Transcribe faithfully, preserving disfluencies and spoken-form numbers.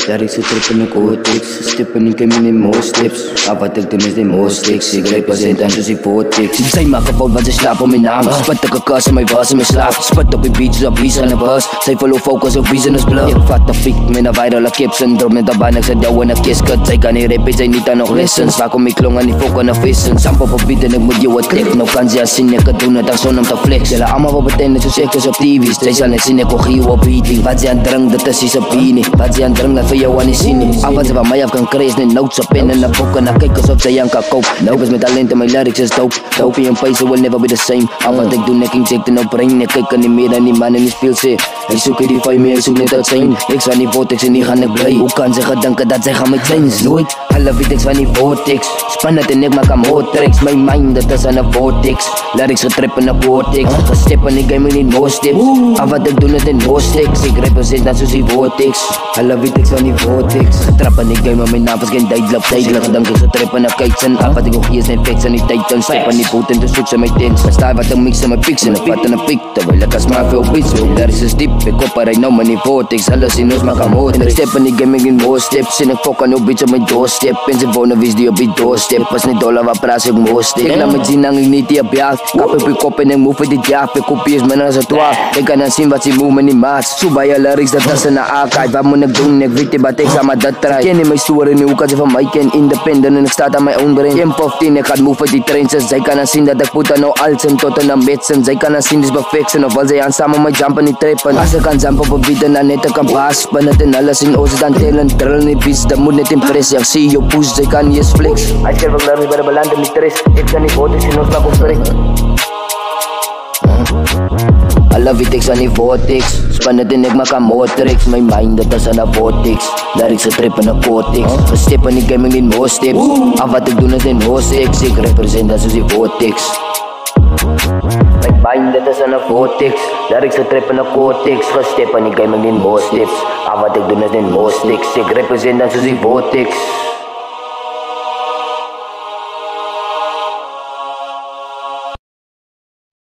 Lyrics getrip in die cortex, step in die game in die more steps. Af wat ek doen is die more sticks, ek represent aan soos die VoRteX. Sy maak een fout wat sy slaap op my naam, spit ek een kas in my was en my slaap. Spit op die beats, op beats en die bus, sy follow focus op beats en is blur. Ek vat een fiek met een virale kip syndroom, met een baan ek sy jou in een kiskut. Sy kan nie rap, sy niet aan nog lessons, vaak om my klong aan die fok en die vissen. Samp op een beat en ek moet jou wat trek, nou kan sy as sien ek het doen het as son om te flex. Julle allemaal wil betenden soos ek is op T V's, sy sal net sien ek ook hier op beating. Wat sy aan drink, dit is die sabine, wat sy aan drink, dat vir jou aan die sien nie. Af wat sy van my af kan kry is net notes, op pen en een boek en ek kyk asof sy aan kan koop. Nou is met talent en my lyrics is dope, dope en pace will never be the same. Af wat ek doen, ek inject in nou brain, ek kyk aan die meer en die man in die speel sê, ek soek die vijf meer, ek soek net het zijn. Ek van die VoRteX en die gaan ek bly, hoe kan sy gedinke dat sy gaan my change? Nooit, hulle weet ek van die VoRteX, span het en ek maak aan VoRteX, my mind dit is aan die VoRteX, lyrics getrip in die VoRteX, gestep in die game in die more steps, af wat ek doen het in more sticks, ek represent dan soos die VoRteX, hulle weet ek van die VoRteX, getrap in die game en my naam is geen duidelijk, duidelijk, gedink ek getrip in die kijksin, af wat ek ook gees net facts in die titans, step in die boot en te soek sy my tents, verstaai wat ek mix in my pics en ek vat in die piek, terwijl ek as maak veel beats, so lyrics is diep, ek op right nou met die VoRteX, hulle sien ons maak aan moord, en ek step in die game in more steps, en ek fok aan jou beats op my doorstep, en sy wonen wees die op die doorstep, pas nie dollar wat praat ek more step, ek laat my zien hang ek nie die op jaag, kap op die kop en ek move vir die jaag, ek kopie is minder as a twaalf, ek kan dan sien wat sy move met die maats, so baie lyrics dat is in die archive, wat moet ek doen, ek weet nie wat ek sal maar dit try, ken nie my story nie, hoe kan sy van my ken, independent en ek staat aan my own brain, game fifteen, ek gaat move vir die trends, sy kan dan sien dat ek put aan nou als en tot in die medicine, sy kan dan sien dis perfection, of wil sy aan saam met my jump in die trap, en as ek kan jump op een beat en dan net ek kan paas, spin het en alles en oos dan tel en drill nie beats, dat moet net impress, ek sien jou push, sy kan nie eens flex, hy skerf ek lyrics by die beland in die tres, ek kan die VoRteX en ons maak op trek. Alle weet ek aan die VoRteX, span het en ek maak aan more tracks, my mind dit is aan die VoRteX, lyrics getrip in die cortex, gestep in die game in die more steps, af wat ek doen is in more sex, ek represent as soos die VoRteX. My mind dit is aan die VoRteX, lyrics getrip in die cortex, gestep in die game in die more steps, af wat ek doen is in more sex, ek represent as soos die VoRteX.